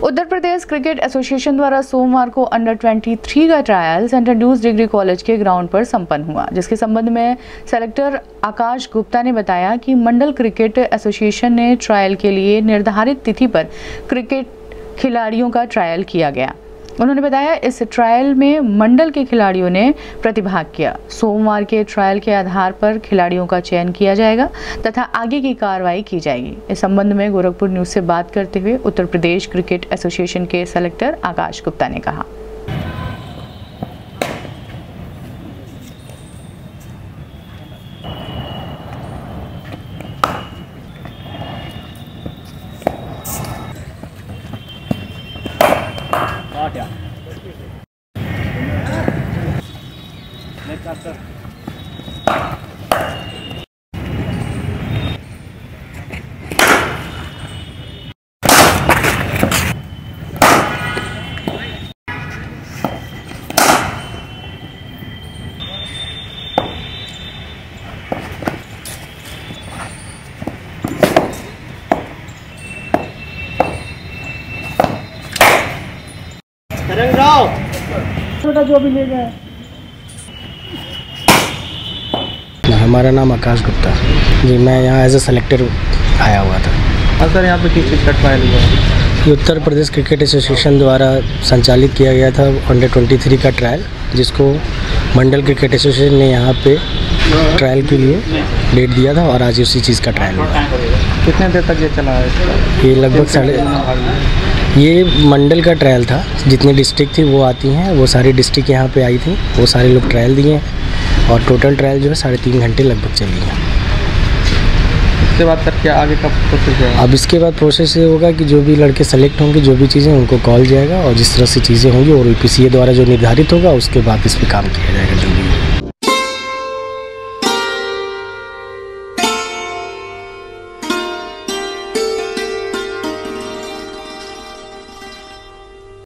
उत्तर Pradesh cricket association द्वारा सोमवार को अंडर 23 का trial Saint Andrews degree college के ग्राउंड पर संपन्न हुआ, जिसके संबंध में सेलेक्टर आकाश गुप्ता ने बताया कि मंडल क्रिकेट एसोसिएशन ने ट्रायल के लिए निर्धारित तिथि पर क्रिकेट खिलाड़ियों का ट्रायल किया गया। उन्होंने बताया इस ट्रायल में मंडल के खिलाड़ियों ने प्रतिभाग किया। सोमवार के ट्रायल के आधार पर खिलाड़ियों का चयन किया जाएगा तथा आगे की कार्रवाई की जाएगी। इस संबंध में गोरखपुर न्यूज से बात करते हुए उत्तर प्रदेश क्रिकेट एसोसिएशन के सेलेक्टर आकाश गुप्ता ने कहा। छोटा जो भी ले जाए। हमारा नाम आकाश गुप्ता जी, मैं यहाँ एज ए सेलेक्टर आया हुआ था। सर यहाँ पे किस चीज़ का ट्रायल हुआ? ये उत्तर प्रदेश क्रिकेट एसोसिएशन द्वारा संचालित किया गया था अंडर 23 का ट्रायल, जिसको मंडल क्रिकेट एसोसिएशन ने यहाँ पे ट्रायल के लिए डेट दिया था और आज उसी चीज़ का ट्रायल हुआ। कितने देर तक ये चला है? ये लगभग ये मंडल का ट्रायल था। जितनी डिस्ट्रिक्ट थी वो आती हैं, वो सारी डिस्ट्रिक्ट यहाँ पे आई थी, वो सारे लोग ट्रायल दिए हैं और टोटल ट्रायल जो है 3.5 घंटे लगभग चली है। इसके बाद सर क्या आगे का प्रोसेस है? अब इसके बाद प्रोसेस ये होगा कि जो भी लड़के सेलेक्ट होंगे, जो भी चीज़ें उनको कॉल जाएगा और जिस तरह से चीज़ें होंगी और ईपीसीए द्वारा जो निर्धारित होगा उसके बाद इस पर काम किया जाएगा जो भी।